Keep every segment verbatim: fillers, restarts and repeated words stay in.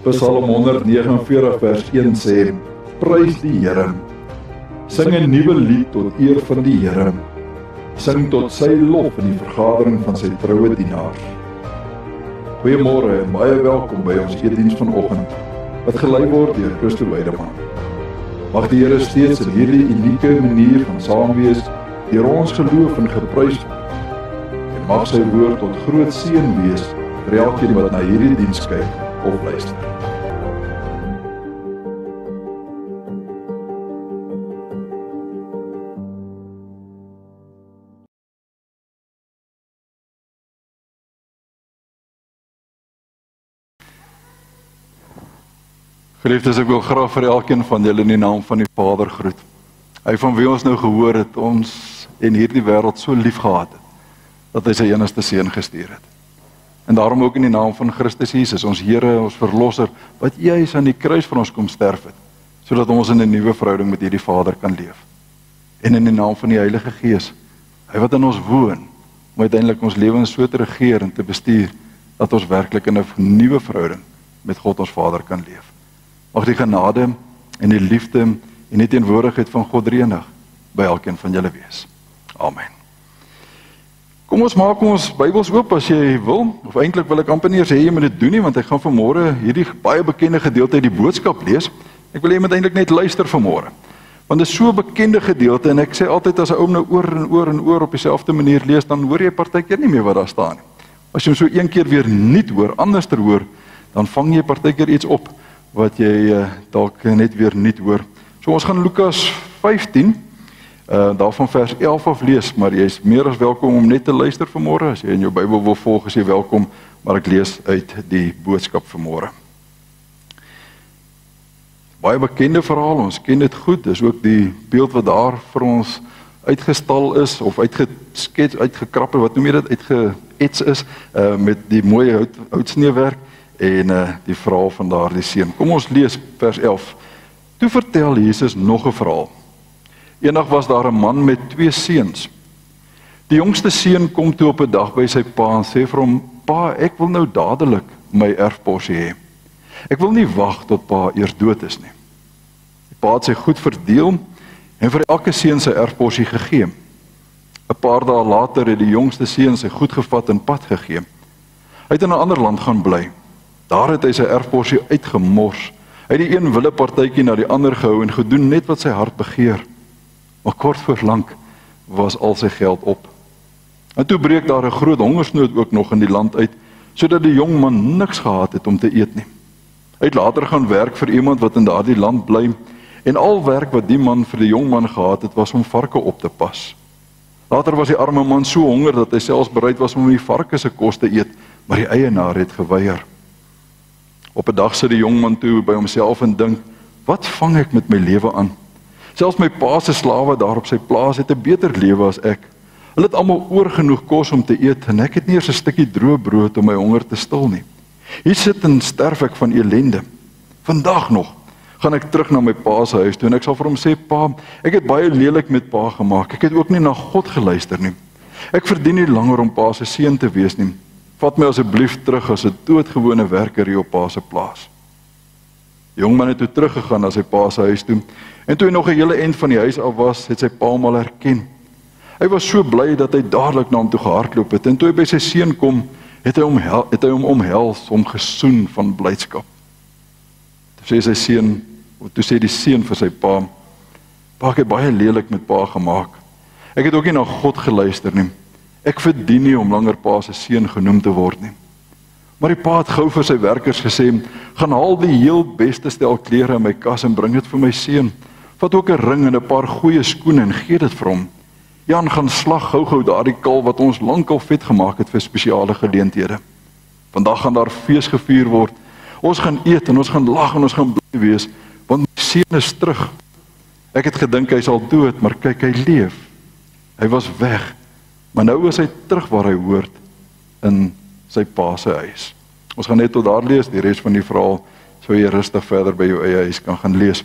Psalm honderdnegenenveertig vers een sê, prys die Here. Sing 'n nuwe lied tot eer van die Here. Sing tot sy lof in die vergadering van sy troue dienaars. Goeiemôre en baie welkom by ons eetdiens vanoggend, wat gelei word deur Christo Weideman. Mag die Here steeds in hierdie unieke manier van saam wees, deur ons geloof en geprys word. En mag sy woord tot groot seën wees vir elkeen wat na hierdie diens kyk of luister. Geliefdes, ek wil graag vir elkeen van julle in die naam van die Vader groet. Hy van wie ons nou gehoor het, ons en hierdie wêreld so lief gehad het, dat hy sy enigste seun gestuur het. En daarom ook in die naam van Christus Jesus, ons Here, ons Verlosser, wat juis aan die kruis vir ons kom sterf het, sodat ons in 'n nuwe verhouding met hierdie Vader kan leef. En in die naam van die Heilige Gees, hy wat in ons woon, om uiteindelik ons lewens so te regeer en te bestuur, dat ons werklik in 'n nuwe verhouding met God ons Vader kan leef. Mag die genade en die liefde en die teenwoordigheid van God Drie-enig by elkeen van julle wees. Amen. Kom ons maak ons Bybels oop as jy wil, of eintlik wil ek amper nie sê jy moet dit doen nie, want ek gaan vanmôre hierdie baie bekende gedeelte uit die boodskap lees. Ek wil jy moet eintlik net luister vanmôre, want dit is so 'n bekende gedeelte, en ek sê altyd as 'n ou nou oor en oor en oor op dieselfde manier lees, dan hoor jy partykeer nie meer wat daar staan nie. As jy hom so een keer weer nie hoor, anders ter hoor, dan vang jy partykeer iets op, wat jy uh, dalk net weer nie hoor. So ons gaan Lukas vyftien, uh, daarvan vers elf af lees, maar jy is meer as welkom om net te luister vanmôre. As jy in jou Bybel wil volg, is jy welkom, maar ek lees uit die boodskap vanmôre. Baie bekende verhaal, ons ken dit goed, dis ook die beeld wat daar vir ons uitgestal is, of uitgeskets, uitgekrap, wat noem jy dit, uitgeets is, uh, met die mooie hout, houtsneewerk, en uh, die verhaal van daardie seun. Kom ons lees vers elf. Toe vertel Jesus nog 'n verhaal. Eendag was daar 'n man met twee seuns. Die jongste seun kom toe op 'n dag by sy pa en sê vir hom, pa, ek wil nou dadelik my erfporsie hê. Ek wil nie wag tot pa eers dood is nie. Die pa het sy goed verdeel en vir elke seun sy erfporsie gegee. 'n Paar dae later het die jongste seun sy goed gevat en pad gegee. Hy het in 'n ander land gaan bly. Daar het hy sy erfporsie uitgemors. Hy het die een wille partytjie na die ander gehou en gedoen net wat sy hart begeer. Maar kort voor lank was al sy geld op. En toe breek daar 'n groot hongersnood ook nog in die land uit, sodat die jong man niks gehad het om te eet nie. Hy het later gaan werk vir iemand wat in daardie land bly, en al werk wat die man vir die jong man gehad het, was om varke op te pas. Later was die arme man so honger dat hy selfs bereid was om die varke se kos te eet, maar die eienaar het geweier. Op 'n dag sit die jong man toe by homself en dink, wat vang ek met my lewe aan? Selfs my pa se slawe daar op sy plaas het 'n beter lewe as ek. Hulle het almal oorgenoeg kos om te eet, en ek het nie eers 'n stukkie droë brood om my honger te stil nie. Hier sit en sterf ek van elende. Vandag nog gaan ek terug na my pa se huis toe, en ek sal vir hom sê, pa, ek het baie lelik met pa gemaak, ek het ook nie na God geluister nie. Ek verdien nie langer om pa se seun te wees nie. Vat my asseblief terug as 'n doodgewone werker hier op pa se plaas. Die jong man het toe teruggegaan na sy pa se huis toe, en toe hy nog 'n hele end van die huis af was, het sy pa hom al herken. Hy was so bly dat hy dadelik na hom toe gehardloop het, en toe hy by sy seun kom, het hy hom het hy hom omhels, hom gesoen van blydskap. Toe sê sy seun, toe sê die seun vir sy pa, pa, ek het baie lelik met pa gemaak. Ek het ook nie na God geluister nie. Ek verdien nie om langer pa se seun genoem te word nie. Maar die pa het gou vir sy werkers gesê, gaan haal die heel beste stel klere in my kas en bring dit vir my seun. Vat ook 'n ring en 'n paar goeie skoene en gee dit vir hom. Jan, gaan slag gou-gou daardie kalf wat ons lankal vet gemaak het vir spesiale geleenthede. Vandag gaan daar fees gevier word. Ons gaan eet en ons gaan lag en ons gaan bly wees, want my seun is terug. Ek het gedink hy sal dood, maar kyk, hy leef. Hy was weg. Maar nou is hy terug waar hy hoort, in sy pa se huis. Ons gaan net tot daar lees, die res van die verhaal sou jy rustig verder by jou eie huis kan gaan lees.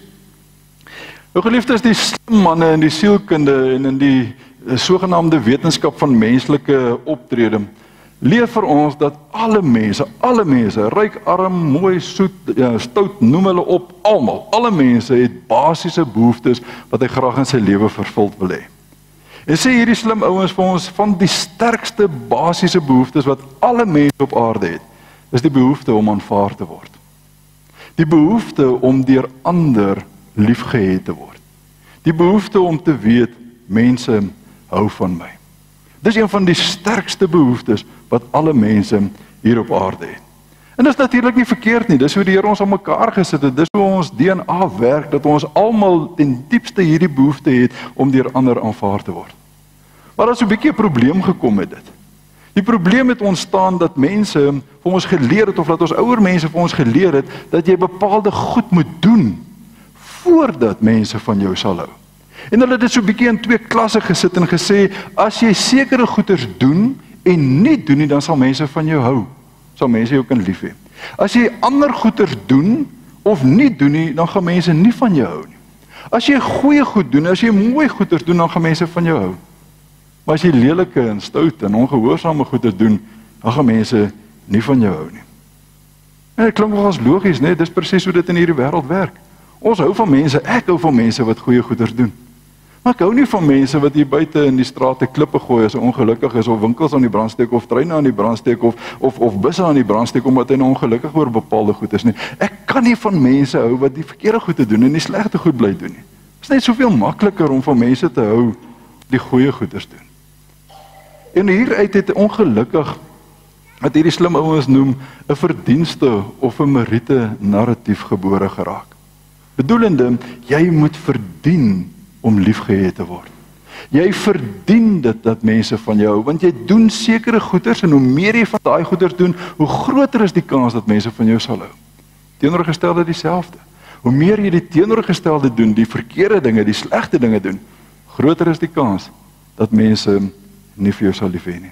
Nou geliefdes, die slim manne in die sielkunde en in die sogenaamde wetenskap van menslike optrede, leer vir ons dat alle mense, alle mense, ryk, arm, mooi, soet, ja, stout, noem hulle op, almal, alle mense het basiese behoeftes wat hy graag in sy lewe vervuld wil hê. En sê hierdie slim ouens vir ons, van die sterkste basiese behoeftes wat alle mense op aarde het, is die behoefte om aanvaar te word. Die behoefte om deur ander liefgehet te word. Die behoefte om te weet, mense hou van my. Dis een van die sterkste behoeftes wat alle mense hier op aarde het. En dit is natuurlik nie verkeerd nie, dis hoe die Here ons aan mekaar gesit het, dis hoe ons D N A werk, dat ons almal ten diepste hierdie behoefte het om deur ander aanvaar te word. Maar daar is 'n bietjie 'n probleem gekom met dit. Die probleem het ontstaan dat mense vir ons geleer het, of dat ons ouer mense vir ons geleer het, dat jy bepaalde goed moet doen, voordat mense van jou sal hou. En hulle het dit so 'n bietjie in twee klasse gesit en gesê, as jy sekere goeders doen, en nie doen nie, dan sal mense van jou hou. Sal mense jou kan lief hê. As jy ander goeders doen, of nie doen nie, dan gaan mense nie van jou hou nie. As jy goeie goed doen, as jy mooi goeders doen, dan gaan mense van jou hou. Maar as jy lelike en stout en ongehoorsame goeders doen, dan gaan mense nie van jou hou nie. En dit klink wel as logies, nee, dis presies hoe dit in hierdie wêreld werk. Ons hou van mense, ek hou van mense wat goeie goeders doen. Maar ek hou nie van mense wat hier buite in die strate klippe gooi as hy ongelukkig is, of winkels aan die brand steek, of treine aan die brand steek, of, of, of busse aan die brand steek, omdat hy nou ongelukkig oor bepaalde goed is nie. Ek kan nie van mense hou wat die verkeerde goed te doen en die slegte goed bly doen nie. Het is net soveel makliker om van mense te hou die goeie goeders doen. En hieruit het ongelukkig, wat hierdie slim ouens noem, 'n verdienste of 'n meriete narratief gebore geraak. Bedoelende, jy moet verdien om liefgehet te word. Jy verdien dit dat mense van jou hou, want jy doen sekere goeders, en hoe meer jy van daai goeders doen, hoe groter is die kans dat mense van jou sal hou. Teenoorgestelde dieselfde. Hoe meer jy die teenoorgestelde doen, die verkeerde dinge, die slegte dinge doen, groter is die kans dat mense nie vir jou sal lief hê nie.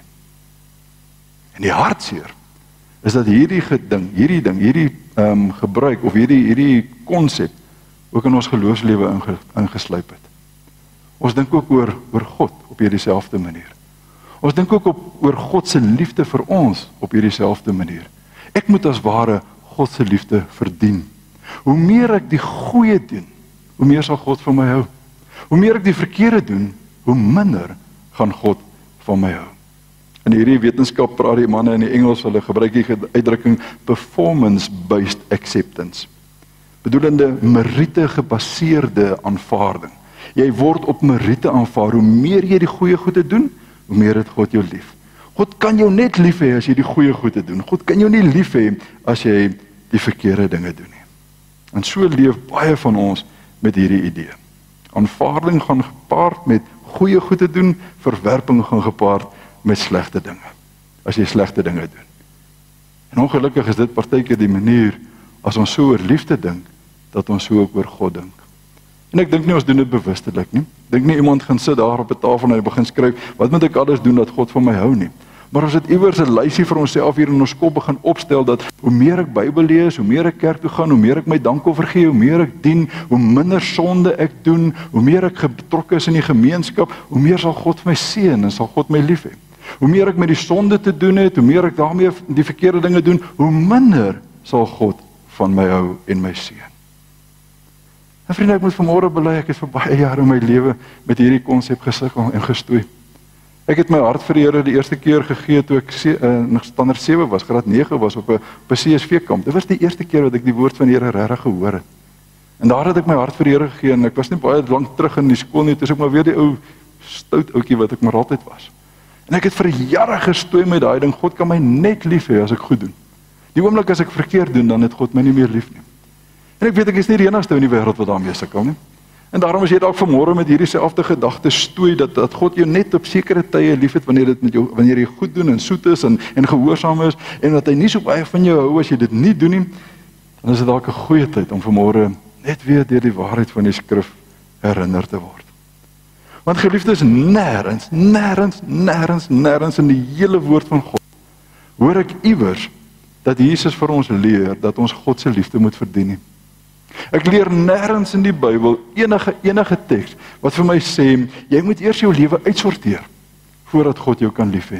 En die hartseer is dat hierdie geding, hierdie ding, hierdie um, gebruik of hierdie hierdie konsep ook in ons geloofslewe inge, ingesluip het. Ons dink ook oor oor God op hierdie selfde manier. Ons dink ook op oor God se liefde vir ons op hierdie selfde manier. Ek moet as ware God se liefde verdien. Hoe meer ek die goeie doen, hoe meer sal God van my hou. Hoe meer ek die verkeerde doen, hoe minder gaan God van my hou. In hierdie wetenskap praat die manne in die Engels, hulle gebruik die uitdrukking performance-based acceptance. Bedoelende meriete gebaseerde aanvaarding. Jy word op meriete aanvaar. Hoe meer jy die goeie goede doen, hoe meer het God jou lief. God kan jou net lief hê as jy die goeie goede doen. God kan jou nie lief hê as jy die verkeerde dinge doen nie. En so leef baie van ons met hierdie idee. Aanvaarding gaan gepaard met goeie goede doen, verwerping gaan gepaard met slegte dinge, as jy slegte dinge doen. En ongelukkig is dit partykeer die manier, as ons so oor liefde dink, dat ons so ook oor God dink. En ek dink nie ons doen dit bewustelik nie. Ek dink nie iemand gaan sit daar op 'n tafel en hy begin skryf, wat moet ek alles doen dat God van my hou nie. Maar ons het iewers 'n lysie vir onsself hier in ons kop begin opstel, dat hoe meer ek Bybel lees, hoe meer ek kerk toe gaan, hoe meer ek my dankoffer gee, hoe meer ek dien, hoe minder sonde ek doen, hoe meer ek betrokke is in die gemeenskap, hoe meer sal God my seën en sal God my lief hê. Hoe meer ek met die sonde te doen het, hoe meer ek daarmee die verkeerde dinge doen, hoe minder sal God van my hou en my seën. En vriende, ek moet vanmôre bely, ek het vir baie jare in my lewe met hierdie konsep gesukkel en gestoei. Ek het my hart vir die Here die eerste keer gegee toe ek in standaard sewe was, graad nege was op 'n op 'n C S V kamp. Dit was die eerste keer wat ek die woord van die Here regtig gehoor het. En daar het ek my hart vir die Here gegee en ek was nie baie lank terug in die skool nie, dis ek maar weer die ou stout ouetjie wat ek maar altyd was. En ek het vir jare gestoei met daai ding, God kan my net lief hê as ek goed doen. Die oomblik as ek verkeerd doen, dan het God my nie meer lief nie. En ek weet ek is nie die enigste in die wêreld wat daarmee sukkel nie. En daarom as jy dalk vanmôre met hierdie selfde gedagte stoei dat dat God jou net op sekere tye liefhet wanneer dit met jou wanneer jy goed doen en soet is en en gehoorsaam is en dat hy nie so baie van jou hou as jy dit nie doen nie, dan is dit dalk 'n goeie tyd om vanmôre net weer deur die waarheid van die skrif herinner te word. Want geliefdes, nêrens, nêrens, nêrens, nêrens in die hele woord van God hoor ek iewers dat Jesus vir ons leer dat ons God se liefde moet verdien nie. Ek leer nêrens in die Bybel enige enige teks wat vir my sê jy moet eers jou lewe uitsorteer voordat God jou kan lief hê nie.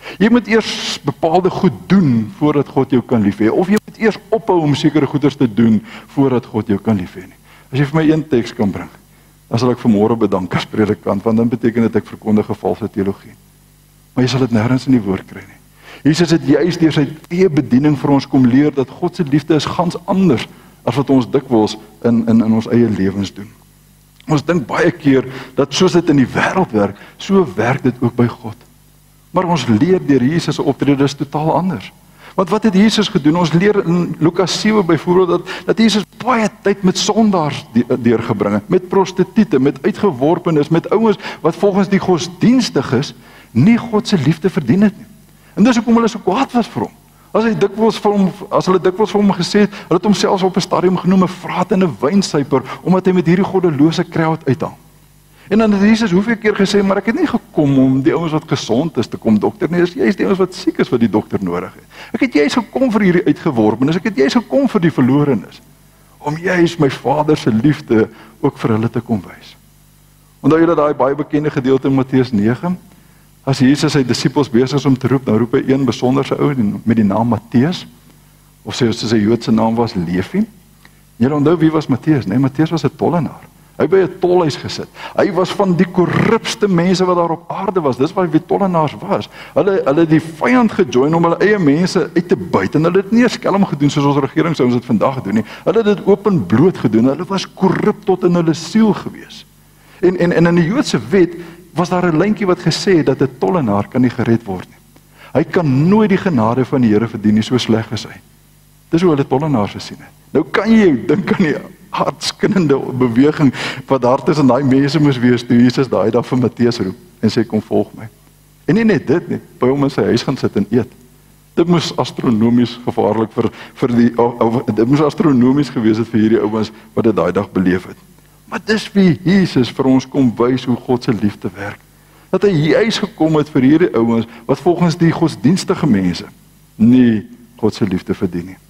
Jy moet eers bepaalde goed doen voordat God jou kan lief hê, of jy moet eers ophou om sekere goeders te doen voordat God jou kan lief hê nie. As jy vir my een teks kan bring, dan sal ek vanmôre bedank as predikant, want dan beteken dit ek verkondig 'n valse teologie. Maar jy sal dit nêrens in die woord kry nie. Jesus het juist deur sy eie bediening vir ons kom leer dat God se liefde is gans anders as wat ons dikwels in in in ons eie lewens doen. Ons dink baie keer dat soos dit in die wêreld werk, so werk dit ook by God. Maar ons leer deur Jesus se optrede is totaal anders. Want wat het Jesus gedoen? Ons leer in Lukas sewe byvoorbeeld dat dat Jesus baie tyd met sondaars deurgebring het, met prostituie, met uitgeworpenes, met ouens wat volgens die godsdienstiges nie God se liefde verdien het nie. En dis hoekom hulle so kwaad was vir hom. As hy dikwels vir hom, as hulle dikwels vir hom gesê het, hulle het hom selfs op 'n stadium genoem 'n vraat en 'n wynsuiper, omdat hy met hierdie goddelose crowd uithaal. En dan het Jesus hoeveel keer gesê, maar ek het nie gekom om die ouens wat gesond is te kom dokter nie, dis juist die ouens wat siek is wat die dokter nodig het. Ek het juist gekom vir hierdie uitgeworpenes, ek het juist gekom vir die verlorenes, om juist my Vader se liefde ook vir hulle te kom wys. Onthou julle daai baie bekende gedeelte in Matteus nege? As Jesus sy disippels besig is om te roep, nou roep hy een besonderse ou met die naam Matteus, of sê soos sy Joodse naam was Levi. Julle onthou wie was Matteus? Nee, Matteus was 'n tollenaar. Hy by 'n tolhuis gesit. Hy was van die korrupste mense wat daar op aarde was. Dis wat wie tollenaars was. Hulle hulle het die vyand gejoin om hulle eie mense uit te buit en hulle het nie eens skelm gedoen soos ons regeringsouens dit vandag doen nie. Hulle het dit openbloot gedoen. Hulle was korrup tot in hulle siel gewees. En en en in die Joodse wet was daar 'n lyntjie wat gesê het dat 'n tollenaar kan nie gered word nie. Hy kan nooit die genade van die Here verdien nie, so sleg is hy. Dis hoe hulle tollenaars gesien het. Nou kan jy jou dink aan die hartskinnende beweging wat daar tussen daai mense moes wees toe Jesus daai dag vir Matteus roep en sê kom volg my. En nie net dit nie, by hom in sy huis gaan sit en eet. Dit moes astronomies gevaarlik vir vir die oh, oh, dit moes astronomies gewees het vir hierdie ouens wat dit daai dag beleef het. Maar dis wie Jesus vir ons kom wys hoe God se liefde werk. Dat hy juis gekom het vir hierdie ouens wat volgens die godsdienstige mense nie God se liefde verdien nie.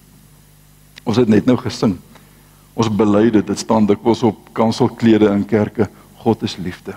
Ons het net nou gesing. Ons bely dit, dit staan dikwels op kanselklede in kerke, God is liefde.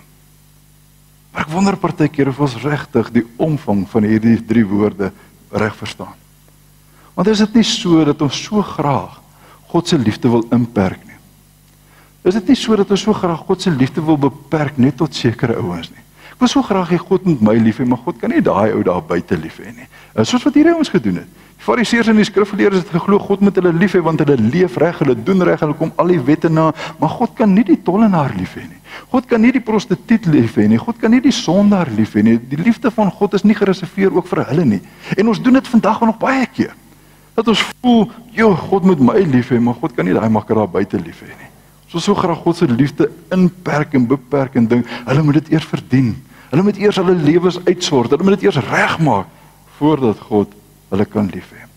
Maar ek wonder partykeer of ons regtig die omvang van hierdie drie woorde reg verstaan. Want is dit nie so dat ons so graag God se liefde wil inperk nie? Is dit nie so dat ons so graag God se liefde wil beperk net tot sekere ouens nie? Ek wil so graag hê God moet my lief hê, maar God kan nie daai ou daar buite lief hê nie. Soos wat hierdie ouens gedoen het. Die Fariseërs en die skrifgeleerdes het geglo God moet hulle lief hê want hulle leef reg, hulle doen reg, hulle kom al die wette na, maar God kan nie die tollenaar lief hê nie. God kan nie die prostituut lief hê nie. God kan nie die sondaar lief hê nie. Die liefde van God is nie gereserveer ook vir hulle nie. En ons doen dit vandag nog baie keer. Dat ons voel, "Jo, God moet my lief hê, maar God kan nie daai makker daar buite lief hê nie." Ons wil so graag God se liefde inperk en beperk en dink, hulle moet dit eers verdien. Hulle moet eers hulle lewens uitsort. Hulle moet dit eers regmaak voordat God hulle kan lief hê.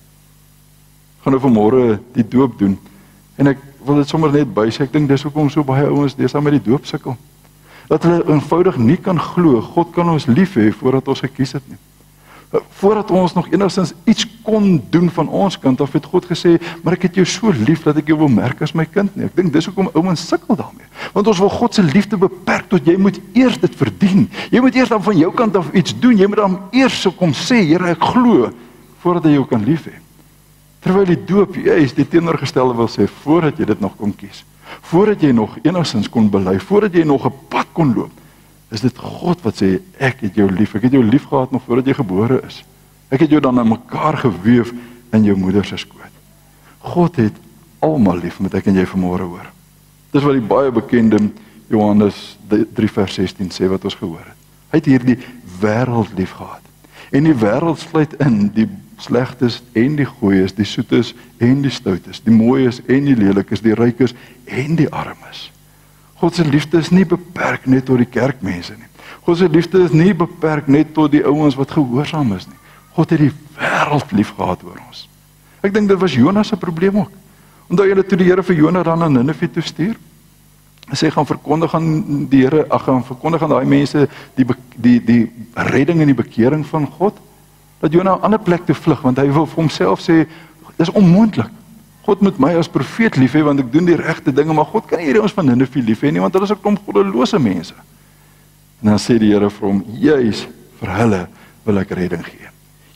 Ek gaan nou vanmôre die doop doen. En ek wil dit sommer net bysê, ek dink dis hoekom so baie ouens deesdae met die doop sukkel. Dat hulle eenvoudig nie kan glo God kan ons lief hê voordat ons gekies het nie. Voordat ons nog enigstens iets kon doen van ons kant af, het God gesê, maar ek het jou so lief dat ek jou wil merk as my kind nie. Ek dink dis hoekom ouens sukkel daarmee. Want ons wil God se liefde beperk tot jy moet eers dit verdien. Jy moet eers dan van jou kant af iets doen. Jy moet dan eers so kom sê, Here, ek glo voordat jy jou kan lief hê. Terwyl die doop juist die teenoorgestelde wil sê, voordat jy dit nog kon kies, voordat jy nog enigstens kon bely, voordat jy nog 'n pad kon loop, is dit God wat sê, ek het jou lief, ek het jou lief gehad nog voordat jy gebore is. Ek het jou dan aan mekaar geweef in jou moeder se skoot. God het almal lief, moet ek en jy vanmôre hoor. Dis wat die baie bekende Johannes drie vers sestien sê wat ons gehoor het. Hy het hierdie wêreld lief gehad. En die wêreld sluit in die slegtes en die gooies, die soetes en die stoutes, die mooies en die lelikes, die rykes en die armes. God se liefde is nie beperk net tot die kerkmense nie. God se liefde is nie beperk net tot die ouens wat gehoorsaam is nie. God het die wêreld lief gehad oor ons. Ek dink dit was Jonas se probleem ook. Onthou julle toe die Here vir Jonas dan na Ninive toe stuur? Hy sê gaan verkondig aan die Here, ag gaan verkondig aan daai mense die die die redding en die bekering van God. Dat Jonas 'n ander plek toe vlug want hy wil vir homself sê dis onmoontlik. God moet my as profeet lief hê want ek doen die regte dinge, maar God kan nie hierdie ons van Ninive lief hê nie want hulle is 'n klomp goddelose mense. En dan sê die Here vir hom, juis vir hulle wil ek redding gee.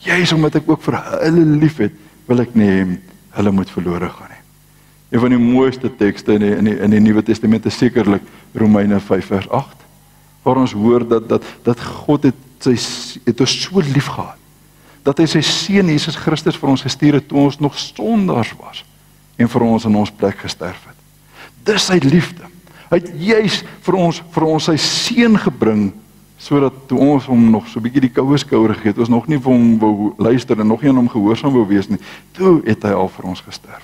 Juist omdat ek ook vir hulle lief het, wil ek nie hulle moet verlore gaan nie. Een van die mooiste tekste in die, in die, in die Nuwe Testament is sekerlik Romeine vyf vers agt, waar ons hoor dat, dat, dat God het, sy, het ons so lief gehad, dat hy sy seun Jesus Christus vir ons gestuur het, toe ons nog sondaars was, en vir ons in ons plek gesterf het. Dis sy liefde. Hy het juis vir ons, vir ons sy seun gebring, sodat toe ons hom nog so 'n bietjie die koue skouer gegee het, ons nog nie vir hom wou luister en nog nie aan hom gehoorsaam wou wees nie, toe het hy al vir ons gesterf.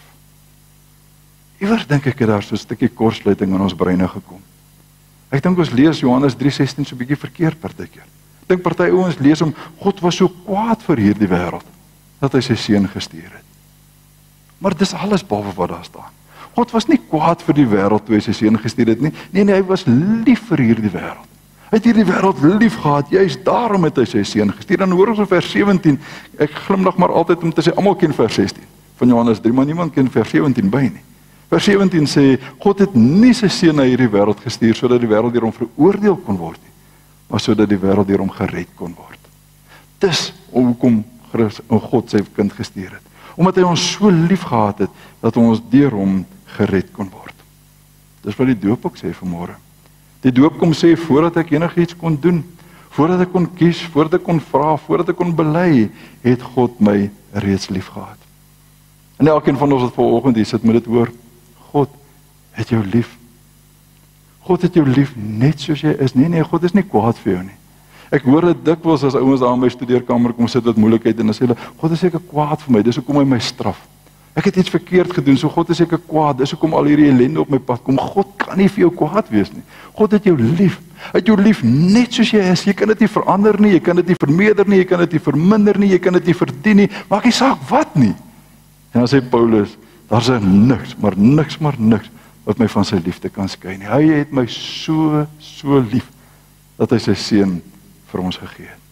Iewers dink ek het daar so 'n stukkie kortsluiting in ons breine gekom. Ek dink ons lees Johannes drie sestien so 'n bietjie verkeerd partykeer. Ek dink party ouens lees hom, God was so kwaad vir hierdie wêreld, dat hy sy seun gestuur het. Maar dis alles behalwe wat daar staan. God was nie kwaad vir die wêreld toe hy sy seun gestuur het nie. Nee, nee, hy was lief vir hierdie wêreld. Hy het hierdie wêreld lief gehad, juist daarom het hy sy seun gestuur. Dan hoor ons in vers sewentien, ek glimlag maar altyd om te sê, almal ken vers sestien van Johannes drie, maar niemand ken vers sewentien by nie. Vers sewentien sê, God het nie sy seun na hierdie wêreld gestuur, sodat die wêreld deur hom veroordeel kon word nie, maar sodat die wêreld deur hom gered kon word. Dis hoekom God sy kind gestuur het. Omdat hy ons so lief gehad het, dat ons deur hom gered kon word. Dis wat die doop ook sê vanmôre. Die doop kom sê, voordat ek enigiets kon doen, voordat ek kon kies, voordat ek kon vra, voordat ek kon bely, het God my reeds lief gehad. En elkeen van ons wat vanoggend hier sit, moet dit hoor, God het jou lief. God het jou lief net soos jy is. Nee, nee, God is nie kwaad vir jou nie. Ek hoor dit dikwels as ouens daar in my studeerkamer kom sit met moeilikheid en dan sê hulle, God is seker kwaad vir my, dis hoekom hy my straf. Ek het iets verkeerd gedoen, so God is seker kwaad, dis hoekom al hierdie ellende op my pad kom. God kan nie vir jou kwaad wees nie. God het jou lief. Hy het jou lief net soos jy is. Jy kan dit nie verander nie, jy kan dit nie vermeerder nie, jy kan dit nie verminder nie, jy kan dit nie verdien nie. Maak nie saak wat nie. En dan sê Paulus, daar's niks, maar niks, maar niks wat my van sy liefde kan skei nie. Hy het my so, so lief, dat hy sy seun vir ons gegee het.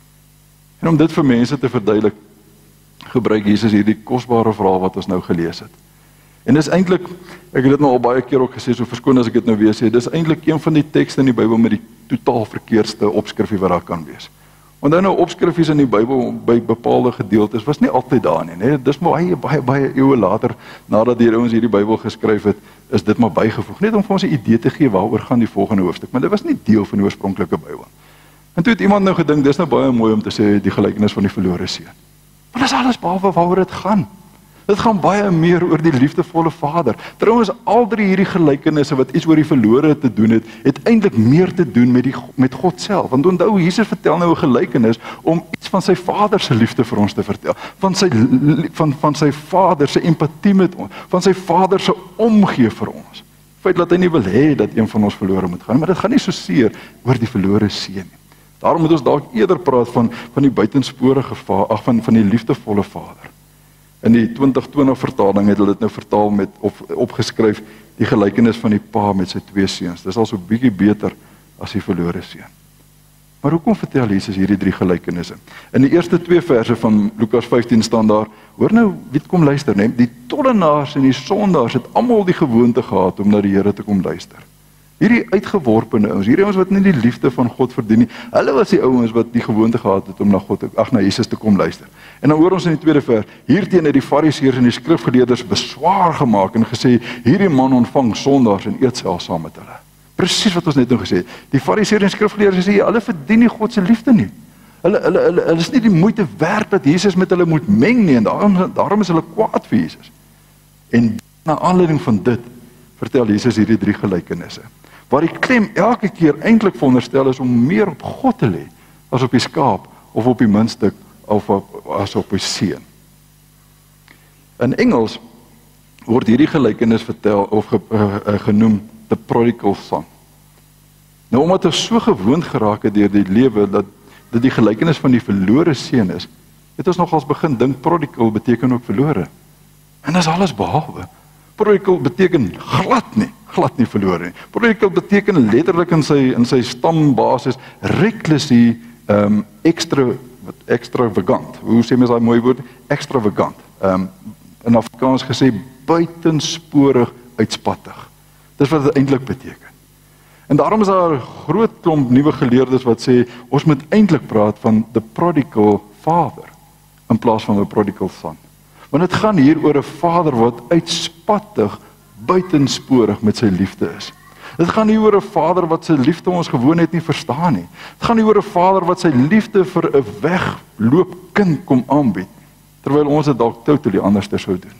En om dit vir mense te verduidelik, gebruik Jesus hierdie kosbare verhaal wat ons nou gelees het. En dis eintlik, ek het dit nou al baie keer ook gesê, so verskoon as ek dit nou weer sê, dis eintlik een van die tekste in die Bybel met die totaal verkeerdste opskrifie wat daar kan wees. Onthou nou, opskrifies in die Bybel by bepaalde gedeeltes was nie altyd daar nie, nee, dis maar baie, baie, baie eeue later, nadat die ouens hierdie Bybel geskryf het, is dit maar bygevoeg, net om vir ons 'n idee te gee waaroor gaan die volgende hoofstuk, maar dit was nie deel van die oorspronklike Bybel. En toe het iemand nou gedink, dis nou baie mooi om te sê, die gelykenis van die verlore seun. Maar dis alles behalwe waaroor dit gaan. Dit gaan baie meer oor die liefdevolle Vader. Trouwens, al drie hierdie gelykenisse wat iets oor die verlore te doen het, het eintlik meer te doen met die met God self. Want onthou, Jesus vertel nou 'n gelykenis om iets van sy Vader se liefde vir ons te vertel, van sy van van sy Vader se empatie met ons, van sy Vader se omgee vir ons. Feit dat hy nie wil hê dat een van ons verlore moet gaan, maar dit gaan nie so seer oor die verlore seun nie. Daarom moet ons dalk eerder praat van van die buitensporige Vader, ag van van die liefdevolle Vader. In die twintig twintig vertaling het hulle dit nou vertaal met of opgeskryf die gelykenis van die pa met sy twee seuns. Dis al so bietjie beter as die verlore seun. Maar hoekom vertel Jesus hierdie drie gelykenisse? In die eerste twee verse van Lukas vyftien staan daar, hoor nou, wie kom luister, nee, die tollenaars en die sondaars het almal die gewoonte gehad om na die Here te kom luister. Hierdie uitgeworpene ouens, hierdie ouens wat nie die liefde van God verdien nie, hulle was die ouens wat die gewoonte gehad het om na God, ag na Jesus te kom luister. En dan hoor ons in die tweede vers, hierteen het die fariseërs en die skrifgeleerdes beswaar gemaak en gesê, hierdie man ontvang sondaars en eet selfs saam met hulle. Presies wat ons net nou gesê het. Die fariseërs en skrifgeleerdes sê, hulle verdien nie God se liefde nie. Hulle hulle hulle, hulle is nie die moeite werd dat Jesus met hulle moet meng nie, en daarom daarom is hulle kwaad vir Jesus. En na aanleiding van dit vertel Jesus hierdie drie gelykenisse, waar die klem elke keer eintlik veronderstel is om meer op God te lê as op die skaap of op die muntstuk of op, as op die seun. In Engels word hierdie gelykenis vertel of ge, uh, uh, genoem the prodigal son. Nou omdat ons so gewoond geraak het deur die lewe dat dit die gelykenis van die verlore seun is, het ons nogals begin dink prodigal beteken ook verlore. En dis alles behalwe. Prodigal beteken glad nie, glad nie verlore nie. Prodigal beteken letterlik in sy in sy stambasis recklessly um extra wat extravagant. Hoe sê mens daai mooi woord? Extravagant. Um in Afrikaans gesê buitensporig uitspattig. Dis wat dit eintlik beteken. En daarom is daar 'n groot klomp nuwe geleerdes wat sê ons moet eintlik praat van the prodigal father. in plaas van 'n prodigal son. Want dit gaan hier oor 'n vader wat uitspattig, buitensporig met sy liefde is. Dit gaan nie oor 'n vader wat sy liefde ons gewoon net nie verstaan nie. Dit gaan nie oor 'n vader wat sy liefde vir 'n wegloop kind kom aanbied, terwyl ons dit dalk totally anders sou doen.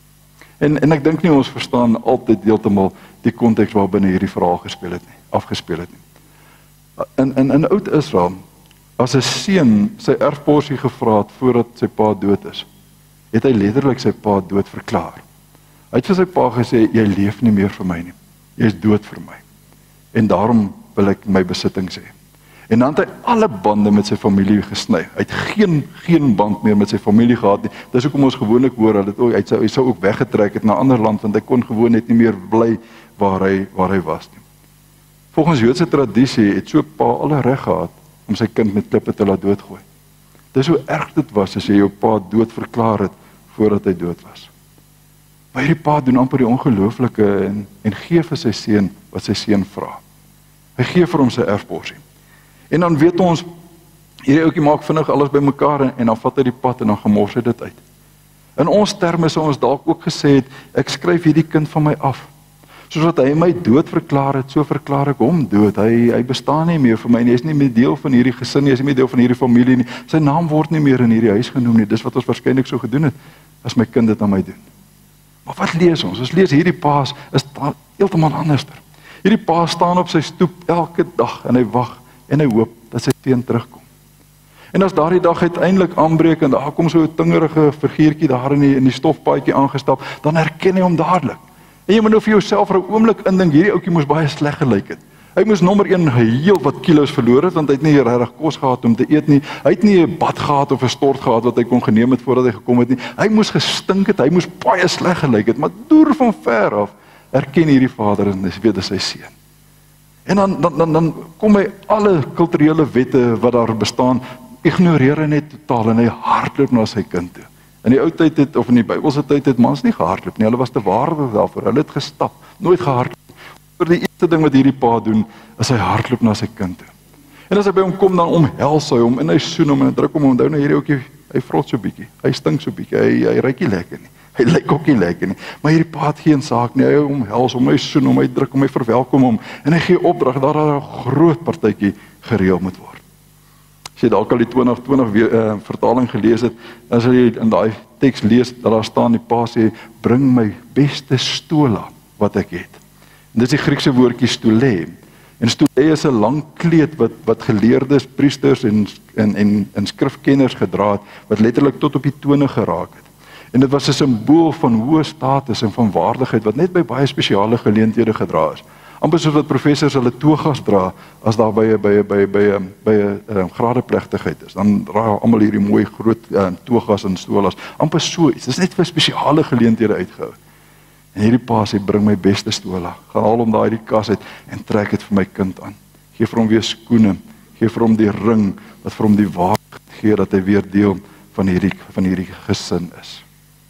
En en ek dink nie ons verstaan altyd heeltemal die konteks waarbinne hierdie verhaal gespeel het nie, afgespeel het nie. In in in oud Israel, as 'n seun sy erfporsie gevra het voordat sy pa dood is, het hy letterlik sy pa dood verklaar. Hy het vir sy pa gesê, jy leef nie meer vir my nie. Jy is dood vir my. En daarom wil ek my besittings hê. En dan het hy alle bande met sy familie gesny. Hy het geen geen band meer met sy familie gehad nie. Dis hoekom ons gewoonlik hoor dat dit ook hy sou hy sou ook weggetrek het na 'n ander land want hy kon gewoon net nie meer bly waar hy waar hy was nie. Volgens Joodse tradisie het so 'n pa alle reg gehad om sy kind met klippe te laat doodgooi. Dis hoe erg dit was as jy jou pa dood verklaar het voordat hy dood was. Maar hierdie pa doen amper die ongelooflike en en gee vir sy seun wat sy seun vra. Hy gee vir hom sy erfporsie. En dan weet ons, hierdie ouetjie maak vinnig alles bymekaar en, en dan vat hy die pad en dan gemors hy dit uit. In ons terme sou ons dalk ook gesê het, ek skryf hierdie kind van my af. Soos wat hy my dood verklaar het, so verklaar ek hom dood. Hy hy bestaan nie meer vir my nie. Hy is nie meer deel van hierdie gesin nie, hy is nie meer deel van hierdie familie nie. Sy naam word nie meer in hierdie huis genoem nie. Dis wat ons waarskynlik sou gedoen het as my kind dit aan my doen. Maar wat lees ons? Ons lees hierdie pa is heeltemal anderster. Hierdie pa staan op sy stoep elke dag en hy wag en hy hoop dat sy seun terugkom. En as daardie dag uiteindelik aanbreek en daar kom so 'n tingerige figuurtjie daar in die in die stofpaadjie aangestap, dan herken hy hom dadelik. En jy moet nou vir jouself vir 'n oomblik indink, hierdie ouetjie moes baie sleg gelyk het. Hy moes nommer een heel wat kilos verloor het, want hy het nie regtig kos gehad om te eet nie. Hy het nie 'n bad gehad of 'n stort gehad wat hy kon geneem het voordat hy gekom het nie. Hy moes gestink het, hy moes baie sleg gelyk het, maar deur van ver af erken hierdie vader en dis weet sy seun. En dan dan dan dan kom hy alle kulturele wette wat daar bestaan, ignoreer hy net totaal en hy hardloop na sy kind toe. In die ou tyd het of in die Bybelse tyd het mans nie gehardloop nie. Hulle was te waardig daarvoor. Hulle het gestap, nooit gehardloop. Vir die eerste ding wat hierdie pa doen, is hy hardloop na sy kind toe. En as hy by hom kom, dan omhels hy hom en hy soen hom en druk hom onthou nou hierdie ouetjie, hy vrot so bietjie. Hy stink so bietjie. Hy hy ruik nie lekker nie. Hy lyk ook nie lekker nie. Maar hierdie pa het geen saak nie. Hy omhels hom, hy soen hom, hy druk hom, hy verwelkom hom en hy gee opdrag dat daar 'n groot partytjie gereël moet word. As jy dalk al die twintig twintig uh, vertaling gelees het, dan sal jy in daai teks lees dat daar staan die pa sê, bring my beste stola wat ek het. En dis die Griekse woordjie stole. En stole is 'n lang kleed wat wat geleerdes, priesters en en en, en skrifkenners gedra het, wat letterlik tot op die tone geraak het. En dit was 'n simbool van hoë status en van waardigheid wat net by baie spesiale geleenthede gedra is. Amper soos wat professors hulle togas dra as daar by by by by by 'n um, gradeplegtigheid is. Dan dra almal hierdie mooi groot uh, togas en stolas. Amper so iets. Dis net vir spesiale geleenthede uitgehou. En hierdie pa sê bring my beste stola. Gaan haal hom daai die kas uit en trek dit vir my kind aan. Gee vir hom weer skoene, gee vir hom die ring wat vir hom die waardigheid gee dat hy weer deel van hierdie van hierdie gesin is.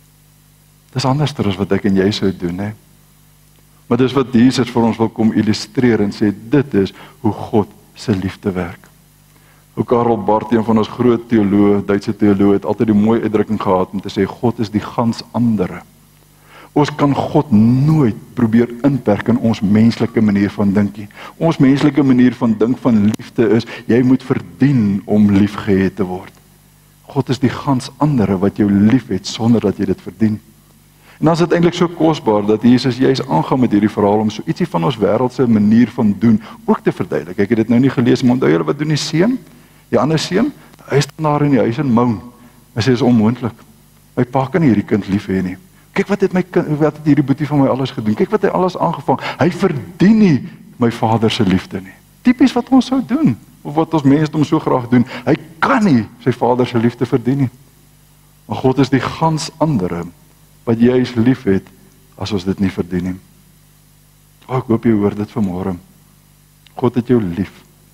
Dis anderster as wat ek en jy sou doen, hè. Maar dis wat Jesus vir ons wil kom illustreer en sê dit is hoe God se liefde werk. Hoe Karl Barth, een van ons groot teoloë, Duitse teoloë, het altyd die mooi uitdrukking gehad om te sê God is die gans andere. Ons kan God nooit probeer inperk in ons menslike manier van dink nie. Ons menslike manier van dink van liefde is jy moet verdien om liefgehad te word. God is die gans andere wat jou liefhet sonder dat jy dit verdien. En dan is dit eintlik so kosbaar dat Jesus juis aangaan met hierdie verhaal om so ietsie van ons wêreldse manier van doen ook te verduidelik. Ek het dit nou nie gelees, maar onthou julle wat doen die seun? Die ander seun, hy staan daar in die huis en moan. Hy sê dis onmoontlik. My pa kan nie hierdie kind lief hê nie. Kyk wat het my kind, wat het hierdie boetie van my alles gedoen? Kyk wat hy alles aangevang. Hy verdien nie my vader se liefde nie. Tipies wat ons sou doen of wat ons mensdom so graag doen. Hy kan nie sy vader se liefde verdien nie. Maar God is die gans andere wat jy is lief het, as ons dit nie verdien nie. Oh, ek hoop jy hoor dit vanmôre. God het jou lief.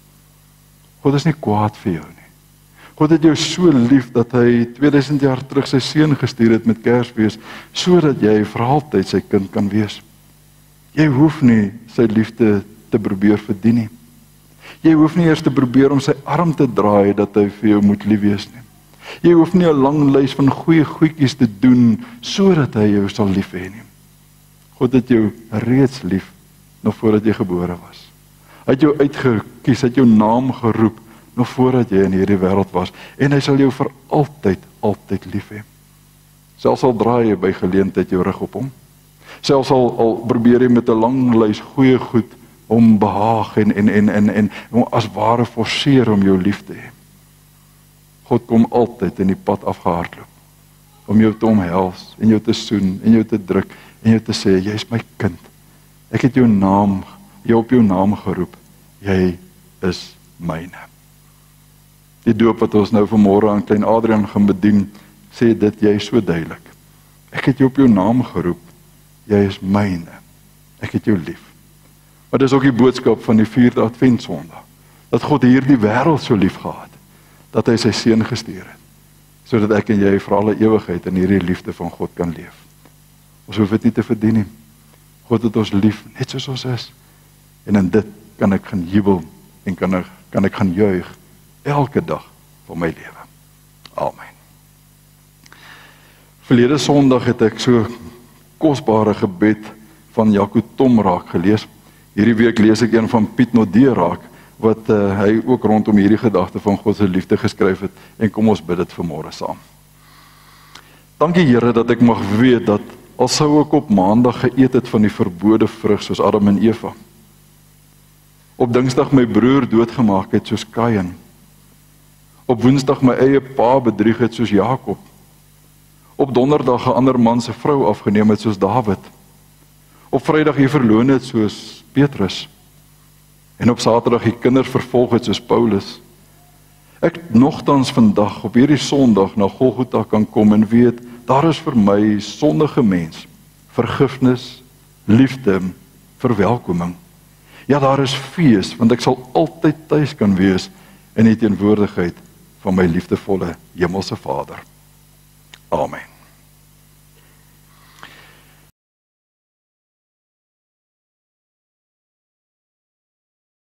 God is nie kwaad vir jou nie. God het jou so lief, dat hy tweeduisend jaar terug sy seun gestuur het met Kersfees, sodat jy vir altyd sy kind kan wees. Jy hoef nie sy liefde te probeer verdien nie. Jy hoef nie eers te probeer om sy arm te draai, dat hy vir jou moet lief wees nie. Jy hoef nie 'n lang lys van goeie goedjies te doen sodat hy jou sal lief hê nie. God het jou reeds lief nog voordat jy gebore was. Hy het jou uitgekies, hy het jou naam geroep nog voordat jy in hierdie wêreld was en hy sal jou vir altyd, altyd lief hê. Selfs al draai jy by geleentheid jou rug op hom. Selfs al, al probeer jy met 'n lang lys goeie goed om behaag en en en en en as ware forceer om jou lief te hê. God kom altyd in die pad afgehardloop om jou te omhels en jou te soen en jou te druk en jou te sê, jy is my kind. Ek het jou naam, jou op jou naam geroep. Jy is myne. Die doop wat ons nou vanmôre aan klein Adrian gaan bedien, sê dit jy so duidelik. Ek het jou op jou naam geroep. Jy is myne. Ek het jou lief. Maar dis ook die boodskap van die vierde Adventsondag, dat God hierdie wêreld so lief gehad, dat hy sy seun gestuur het, sodat ek en jy vir alle ewigheid in hierdie liefde van God kan leef. Ons hoef dit nie te verdien nie. God het ons lief, net soos ons is. En in dit kan ek gaan jubel en kan ek, kan ek gaan juig elke dag van my lewe. Amen. Verlede Sondag het ek so kosbare gebed van Jaco Tom raak gelees. Hierdie week lees ek een van Piet Nodee raak, wat uh, hy ook rondom hierdie gedagte van God se liefde geskryf het, en kom ons bid dit vanmôre saam. Dankie Here dat ek mag weet dat al sou ek op Maandag geëet het van die verbode vrug soos Adam en Eva, op Dinsdag my broer doodgemaak het soos Kain, op Woensdag my eie pa bedrieg het soos Jakob, op Donderdag 'n ander man se vrou afgeneem het soos Dawid, op Vrydag jy verloon het soos Petrus, en op Saterdag die kinders vervolg het soos Paulus. Ek nogtans vandag op hierdie Sondag na Golgotha kan kom en weet, daar is vir my sondige mens vergifnis, liefde, verwelkoming. Ja, daar is fees, want ek sal altyd tuis kan wees in die teenwoordigheid van my liefdevolle hemelse Vader. Amen.